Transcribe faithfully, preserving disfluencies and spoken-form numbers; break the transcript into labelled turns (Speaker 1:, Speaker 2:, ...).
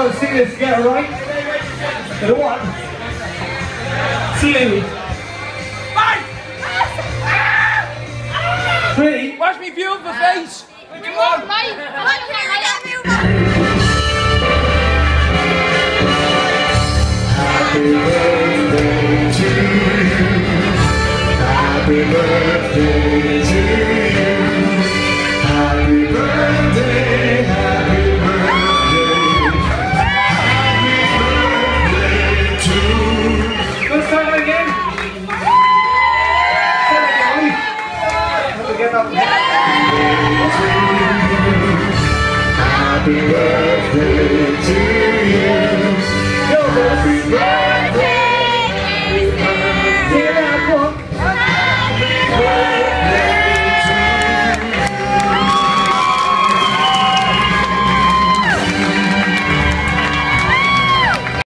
Speaker 1: got to sing this together, right? So one, two, three.
Speaker 2: Watch me beautiful face.
Speaker 3: Come on, mate.
Speaker 1: Happy birthday to you. Happy birthday to you. Happy birthday, happy birthday. Happy birthday to you. Let's try that again. Try that again, Have to get up. Happy birthday to you. Happy birthday.